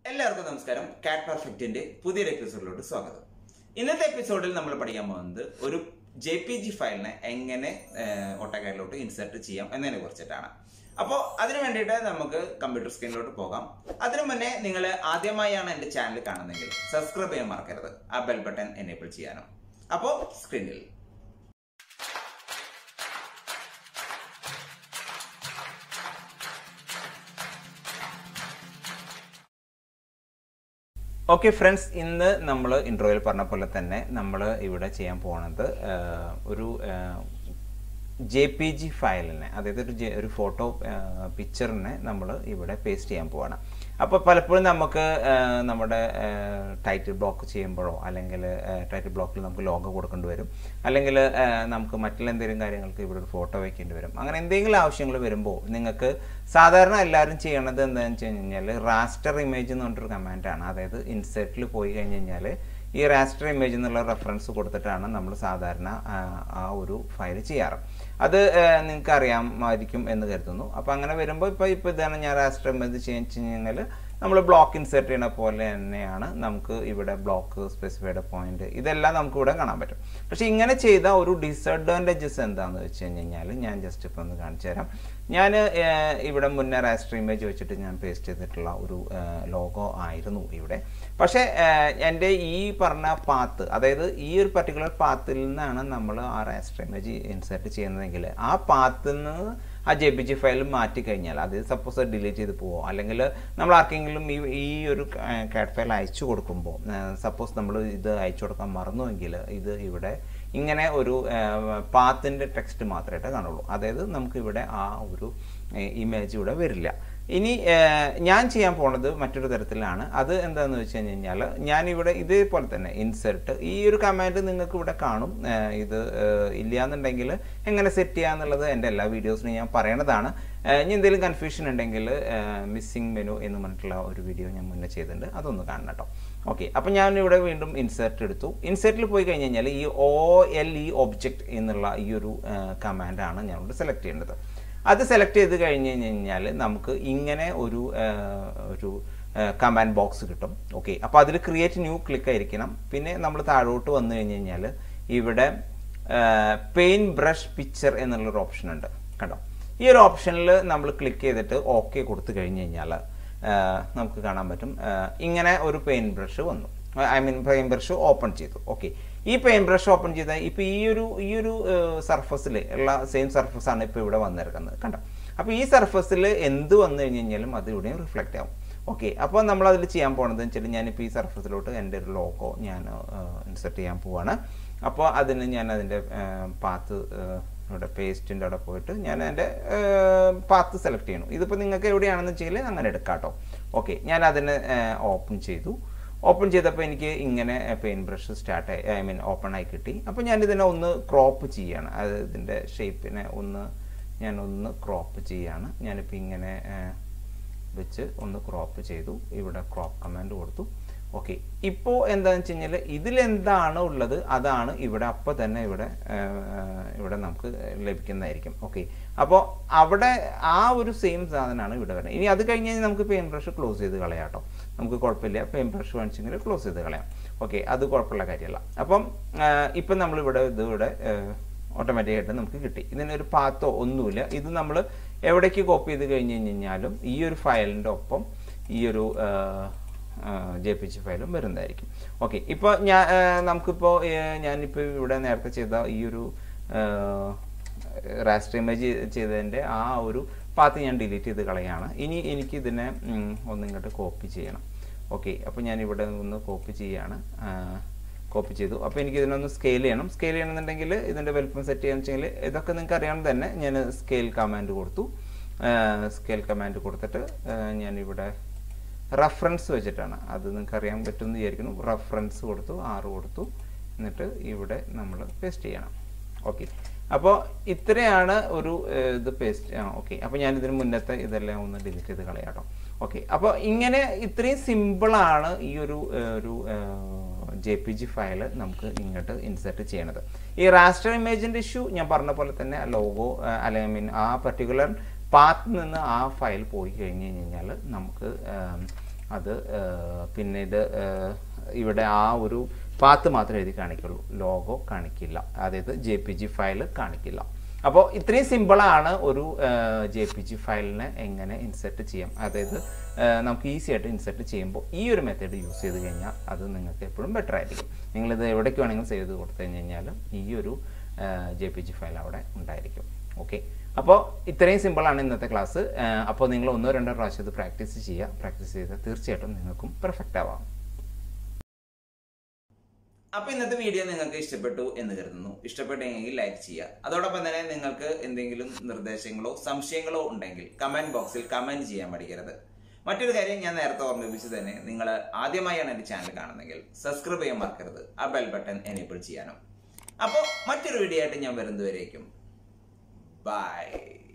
എല്ലാവർക്കും നമസ്കാരം. കാറ്റ് പെർഫെക്റ്റിന്റെ പുതിയൊരു എപ്പിസോഡിലോട്ട് സ്വാഗതം. ഇന്നത്തെ എപ്പിസോഡിൽ നമ്മൾ പഠിക്കാൻ പോകുന്നത് ഒരു JPG ഫയലിനെ എങ്ങനെ ഓട്ടോകാഡിലോട്ട് ഇൻസേർട്ട് ചെയ്യാം എന്നതിനെ കുറിച്ചിട്ടാണ്. അപ്പോൾ അതിനു വേണ്ടിയിട്ട് നമുക്ക് കമ്പ്യൂട്ടർ സ്ക്രീനിലോട്ട് പോകാം. അതിനു മുന്നേ നിങ്ങൾ ആദ്യമായാണ് എൻ്റെ ചാനൽ കാണുന്നതെങ്കിൽ സബ്സ്ക്രൈബ് ചെയ്യാൻ മറക്കരുത്, ആ ബെൽ ബട്ടൺ എനേബിൾ ചെയ്യാനും. അപ്പോൾ സ്ക്രീനിൽ ഓക്കെ ഫ്രണ്ട്സ്, ഇന്ന് നമ്മൾ ഇൻട്രോയിൽ പറഞ്ഞ പോലെ തന്നെ നമ്മൾ ഇവിടെ ചെയ്യാൻ പോകുന്നത് ഒരു JPG ഫയലിനെ, അതായത് ഒരു ഫോട്ടോ പിക്ചറിനെ നമ്മൾ ഇവിടെ പേസ്റ്റ് ചെയ്യാൻ പോവാണ്. അപ്പോൾ പലപ്പോഴും നമുക്ക് നമ്മുടെ ടൈറ്റിൽ ബ്ലോക്ക് ചെയ്യുമ്പോഴോ അല്ലെങ്കിൽ ടൈറ്റിൽ ബ്ലോക്കിൽ നമുക്ക് ലോഗോ കൊടുക്കേണ്ടി വരും, അല്ലെങ്കിൽ നമുക്ക് മറ്റുള്ള എന്തെങ്കിലും കാര്യങ്ങൾക്ക് ഇവിടെ ഒരു ഫോട്ടോ വയ്ക്കേണ്ടി വരും. അങ്ങനെ എന്തെങ്കിലും ആവശ്യങ്ങൾ വരുമ്പോൾ നിങ്ങൾക്ക് സാധാരണ എല്ലാവരും ചെയ്യണത് എന്താണെന്ന് വെച്ച് കഴിഞ്ഞാൽ റാസ്റ്റർ ഇമേജ് എന്ന് പറഞ്ഞിട്ടൊരു കമാൻഡാണ്. അതായത് ഇൻസെർട്ടിൽ പോയി കഴിഞ്ഞ് കഴിഞ്ഞാൽ ഈ റാസ്റ്റർ ഇമേജ് എന്നുള്ള റെഫറൻസ് കൊടുത്തിട്ടാണ് നമ്മൾ സാധാരണ ആ ഒരു ഫയൽ ചെയ്യാറ്. അത് നിങ്ങൾക്ക് അറിയാമായിരിക്കും എന്ന് കരുതുന്നു. അപ്പോൾ അങ്ങനെ വരുമ്പോൾ ഇപ്പോൾ ഇതാണ് ഞാൻ റാസ്റ്റർ ഇമേജ് ചേഞ്ച് കഴിഞ്ഞാൽ നമ്മൾ ബ്ലോക്ക് ഇൻസേർട്ട് ചെയ്യുന്ന പോലെ തന്നെയാണ് നമുക്ക് ഇവിടെ ബ്ലോക്ക്, സ്പെസിഫൈഡ് പോയിന്റ്, ഇതെല്ലാം നമുക്ക് ഇവിടെ കാണാൻ പറ്റും. പക്ഷേ ഇങ്ങനെ ചെയ്ത ഒരു ഡിസഡ്വാൻറ്റേജസ് എന്താണെന്ന് വെച്ച് കഴിഞ്ഞാൽ ഞാൻ ജസ്റ്റ് ഇപ്പോൾ ഒന്ന് കാണിച്ചു തരാം. ഞാൻ ഇവിടെ മുന്നേ റാസ്റ്റർ ഇമേജ് വെച്ചിട്ട് ഞാൻ പേസ്റ്റ് ചെയ്തിട്ടുള്ള ഒരു ലോഗോ ആയിരുന്നു ഇവിടെ. പക്ഷേ എൻ്റെ ഈ പറഞ്ഞ പാത്ത്, അതായത് ഈ ഒരു പർട്ടിക്കുലർ പാത്തിൽ നിന്നാണ് നമ്മൾ ആ റാസ്റ്റർ ഇമേജ് ഇൻസേർട്ട് ചെയ്യുന്നതെങ്കിൽ ആ പാത്തിൽ നിന്ന് ആ JPG ഫയൽ മാറ്റിക്കഴിഞ്ഞാൽ, അത് സപ്പോസ് ഡിലീറ്റ് ചെയ്ത് പോവോ അല്ലെങ്കിൽ നമ്മൾ ആർക്കെങ്കിലും ഈ ഒരു കാറ്റ് ഫയൽ അയച്ചു കൊടുക്കുമ്പോൾ, സപ്പോസ് നമ്മൾ ഇത് അയച്ചു കൊടുക്കാൻ മറന്നുവെങ്കിൽ ഇത് ഇവിടെ ഇങ്ങനെ ഒരു പാത്തിൻ്റെ ടെക്സ്റ്റ് മാത്രമായിട്ട് കാണുള്ളൂ. അതായത് നമുക്കിവിടെ ആ ഒരു ഇമേജ് ഇവിടെ വരില്ല. ഇനി ഞാൻ ചെയ്യാൻ പോണത് മറ്റൊരു തരത്തിലാണ്. അത് എന്താണെന്ന് വെച്ച് കഴിഞ്ഞാൽ ഞാനിവിടെ ഇതേപോലെ തന്നെ ഇൻസെർട്ട്, ഈ ഒരു കമാൻഡ് നിങ്ങൾക്ക് ഇവിടെ കാണും. ഇത് ഇല്ലയെന്നുണ്ടെങ്കിൽ എങ്ങനെ സെറ്റ് ചെയ്യാന്നുള്ളത് എൻ്റെ എല്ലാ വീഡിയോസിനും ഞാൻ പറയണതാണ്. ഇനി എന്തെങ്കിലും കൺഫ്യൂഷൻ ഉണ്ടെങ്കിൽ മിസ്സിംഗ് മെനു എന്ന് പറഞ്ഞിട്ടുള്ള ഒരു വീഡിയോ ഞാൻ മുന്നേ ചെയ്തിട്ടുണ്ട്, അതൊന്ന് കാണണം കേട്ടോ. ഓക്കെ, അപ്പം ഞാനിവിടെ വീണ്ടും ഇൻസെർട്ട് എടുത്തു. ഇൻസെർട്ടിൽ പോയി കഴിഞ്ഞ് കഴിഞ്ഞാൽ ഈ OLE ഒബ്ജക്റ്റ് എന്നുള്ള ഈ ഒരു കമാൻഡാണ് ഞാനിവിടെ സെലക്ട് ചെയ്യേണ്ടത്. അത് സെലക്ട് ചെയ്ത് കഴിഞ്ഞ് കഴിഞ്ഞാൽ നമുക്ക് ഇങ്ങനെ ഒരു കമാൻഡ് ബോക്സ് കിട്ടും. ഓക്കെ, അപ്പോൾ അതിൽ ക്രിയേറ്റ് ന്യൂ ക്ലിക്ക് ആയിരിക്കണം. പിന്നെ നമ്മൾ താഴോട്ട് വന്നു കഴിഞ്ഞ് കഴിഞ്ഞാൽ ഇവിടെ പെയിൻറ്റ് ബ്രഷ് പിക്ചർ എന്നുള്ളൊരു ഓപ്ഷൻ ഉണ്ട് കണ്ടോ. ഈ ഒരു ഓപ്ഷനിൽ നമ്മൾ ക്ലിക്ക് ചെയ്തിട്ട് ഓക്കെ കൊടുത്തു കഴിഞ്ഞ് കഴിഞ്ഞാൽ നമുക്ക് കാണാൻ പറ്റും ഇങ്ങനെ ഒരു പെയിൻറ്റ് ബ്രഷ് വന്നു. പെയിൻറ്റ് ബ്രഷ് ഓപ്പൺ ചെയ്തു. ഓക്കെ, ഈ പെയിൻറ്റ് ബ്രഷ് ഓപ്പൺ ചെയ്താൽ ഇപ്പോൾ ഈ ഒരു സർഫസിൽ ഉള്ള സെയിം സർഫസാണ് ഇപ്പോൾ ഇവിടെ വന്നിരിക്കുന്നത് കണ്ടോ. അപ്പോൾ ഈ സർഫസിൽ എന്ത് വന്നു കഴിഞ്ഞ് കഴിഞ്ഞാലും അത് ഇവിടെയും റിഫ്ലക്റ്റ് ആവും. ഓക്കെ, അപ്പോൾ നമ്മളതിൽ ചെയ്യാൻ പോകുന്നത് വെച്ചാൽ ഞാനിപ്പോൾ ഈ സർഫസിലോട്ട് എൻ്റെ ഒരു ലോഗോ ഞാൻ ഇൻസെർട്ട് ചെയ്യാൻ പോവാണ്. അപ്പോൾ അതിന് ഞാൻ അതിൻ്റെ പാത്ത് ഇവിടെ പേസ്റ്റിൻ്റെ അവിടെ പോയിട്ട് ഞാൻ എൻ്റെ പാത്ത് സെലക്ട് ചെയ്യണം. ഇതിപ്പോൾ നിങ്ങൾക്ക് എവിടെയാണെന്ന് വെച്ചാൽ അങ്ങനെ എടുക്കാം കേട്ടോ. ഓക്കെ, ഞാൻ അതിന് ഓപ്പൺ ചെയ്തു. ഓപ്പൺ ചെയ്തപ്പോൾ എനിക്ക് ഇങ്ങനെ പെയിൻറ്റ് ബ്രഷ് ഓപ്പൺ ആയി കിട്ടി. അപ്പോൾ ഞാനിതിനെ ഒന്ന് ക്രോപ്പ് ചെയ്യാണ്. അത് ഇതിൻ്റെ ഷേപ്പിനെ ഞാനൊന്ന് ക്രോപ്പ് ചെയ്യാണ്. ഞാനിപ്പോൾ ഇങ്ങനെ വെച്ച് ഒന്ന് ക്രോപ്പ് ചെയ്തു. ഇവിടെ ക്രോപ്പ് കമാൻഡ് കൊടുത്തു. ഓക്കെ, ഇപ്പോൾ എന്താണെന്ന് വെച്ച് കഴിഞ്ഞാൽ ഇതിലെന്താണ് ഉള്ളത് അതാണ് ഇവിടെ അപ്പോൾ തന്നെ ഇവിടെ നമുക്ക് ലഭിക്കുന്നതായിരിക്കും. ഓക്കെ, അപ്പോൾ അവിടെ ആ ഒരു സെയിം സാധനമാണ് ഇവിടെ വരുന്നത്. ഇനി അത് കഴിഞ്ഞ് കഴിഞ്ഞാൽ നമുക്ക് പെയിൻറ്റ് ബ്രഷ് ക്ലോസ് ചെയ്ത് കളയാം കേട്ടോ. നമുക്ക് കുഴപ്പമില്ല, പെയിൻറ്റ് ബ്രഷ് വേണിച്ചെങ്കിൽ ക്ലോസ് ചെയ്ത് കളയാം. ഓക്കെ, അത് കുഴപ്പമുള്ള കാര്യമല്ല. അപ്പം ഇപ്പം നമ്മളിവിടെ ഇതിവിടെ ഓട്ടോമാറ്റിക്കായിട്ട് നമുക്ക് കിട്ടി. ഇതിനൊരു പാത്തോ ഒന്നുമില്ല. ഇത് നമ്മൾ എവിടേക്ക് കോപ്പി ചെയ്ത് കഴിഞ്ഞ് കഴിഞ്ഞാലും ഈ ഒരു ഫയലിൻ്റെ ഒപ്പം ഈ ഒരു JPG ഫയലും വരുന്നതായിരിക്കും. ഓക്കെ, ഇപ്പോൾ നമുക്കിപ്പോൾ ഞാനിപ്പോൾ ഇവിടെ നേരത്തെ ചെയ്ത ഈ ഒരു റാസ്റ്റർ ഇമേജ് ചെയ്തതിൻ്റെ ആ ഒരു പാത്ത് ഞാൻ ഡിലീറ്റ് ചെയ്ത് കളയാണ്. ഇനി എനിക്ക് ഇതിനെ ഒന്നിങ്ങോട്ട് കോപ്പി ചെയ്യണം. ഓക്കെ, അപ്പോൾ ഞാനിവിടെ ഒന്ന് കോപ്പി ചെയ്യാണ്. കോപ്പി ചെയ്തു. അപ്പോൾ എനിക്ക് ഇതിനൊന്ന് സ്കെയിൽ ചെയ്യണമെന്നുണ്ടെങ്കിൽ ഇതിൻ്റെ വലുപ്പം സെറ്റ് ചെയ്യാന്ന് വെച്ചെങ്കിൽ ഇതൊക്കെ നിങ്ങൾക്ക് അറിയാമെന്ന് തന്നെ ഞാൻ സ്കെയിൽ കമാൻഡ് കൊടുത്തു. സ്കെയിൽ കമാൻഡ് കൊടുത്തിട്ട് ഞാനിവിടെ റഫറൻസ് വെച്ചിട്ടാണ്, അത് നിങ്ങൾക്ക് അറിയാൻ പറ്റുമെന്ന് വിചാരിക്കുന്നു. റഫറൻസ് കൊടുത്തു, 6 കൊടുത്തു. എന്നിട്ട് ഇവിടെ നമ്മൾ പേസ്റ്റ് ചെയ്യണം. ഓക്കെ, അപ്പോൾ ഇത്രയാണ് ഒരു ഇത് പേസ്റ്റ്. ഓക്കെ, അപ്പോൾ ഞാനിതിന് മുന്നത്തെ ഇതെല്ലാം ഒന്ന് ഡിലീറ്റ് ചെയ്ത് കളയാം കേട്ടോ. ഓക്കെ, അപ്പോൾ ഇങ്ങനെ ഇത്രയും സിമ്പിളാണ് ഈ ഒരു JPG ഫയൽ നമുക്ക് ഇങ്ങോട്ട് ഇൻസെർട്ട് ചെയ്യണത്. ഈ റാസ്റ്റർ ഇമേജിൻ്റെ ഇഷ്യൂ ഞാൻ പറഞ്ഞ പോലെ തന്നെ ലോഗോ അല്ലെങ്കിൽ ആ പർട്ടിക്കുലർ പാത്ത് നിന്ന് ആ ഫയൽ പോയി കഴിഞ്ഞ് കഴിഞ്ഞാൽ നമുക്ക് അത് പിന്നീട് ഇവിടെ ആ ഒരു പാത്ത് മാത്രമേ എഴുതി കാണിക്കുള്ളൂ, ലോഗോ കാണിക്കില്ല, അതായത് JPG ഫയൽ കാണിക്കില്ല. അപ്പോൾ ഇത്രയും സിമ്പിളാണ് ഒരു JPG ഫയലിനെ എങ്ങനെ ഇൻസെർട്ട് ചെയ്യാം. അതായത് നമുക്ക് ഈസി ആയിട്ട് ഇൻസെർട്ട് ചെയ്യുമ്പോൾ ഈ ഒരു മെത്തേഡ് യൂസ് ചെയ്ത് കഴിഞ്ഞാൽ അത് നിങ്ങൾക്ക് എപ്പോഴും ബെറ്റർ ആയിരിക്കും. നിങ്ങളിത് എവിടേക്ക് വേണമെങ്കിലും സേവ് ചെയ്ത് കൊടുത്തു കഴിഞ്ഞാൽ ഈ ഒരു JPG ഫയൽ അവിടെ ഉണ്ടായിരിക്കും. ഓക്കെ, അപ്പോൾ ഇത്രയും സിമ്പിളാണ് ഇന്നത്തെ ക്ലാസ്. അപ്പോൾ നിങ്ങൾ 1-2 പ്രാവശ്യം ഇത് പ്രാക്ടീസ് ചെയ്യുക. പ്രാക്ടീസ് ചെയ്താൽ തീർച്ചയായിട്ടും നിങ്ങൾക്കും പെർഫെക്റ്റ് ആവാം. അപ്പോൾ ഇന്നത്തെ വീഡിയോ നിങ്ങൾക്ക് ഇഷ്ടപ്പെട്ടു എന്ന് കരുതുന്നു. ഇഷ്ടപ്പെട്ടെങ്കിൽ ലൈക്ക് ചെയ്യുക. അതോടൊപ്പം തന്നെ നിങ്ങൾക്ക് എന്തെങ്കിലും നിർദ്ദേശങ്ങളോ സംശയങ്ങളോ ഉണ്ടെങ്കിൽ കമന്റ് ബോക്സിൽ കമന്റ് ചെയ്യാൻ മടിക്കരുത്. മറ്റൊരു കാര്യം ഞാൻ നേരത്തെ ഓർമ്മിപ്പിച്ചു തന്നെ, നിങ്ങൾ ആദ്യമായാണ് എൻ്റെ ചാനൽ കാണുന്നതെങ്കിൽ സബ്സ്ക്രൈബ് ചെയ്യാൻ മറക്കരുത്, ആ ബെൽ ബട്ടൺ എനേബിൾ ചെയ്യാനും. അപ്പോൾ മറ്റൊരു വീഡിയോ ആയിട്ട് ഞാൻ വരുന്നതുവരേക്കും ബൈ.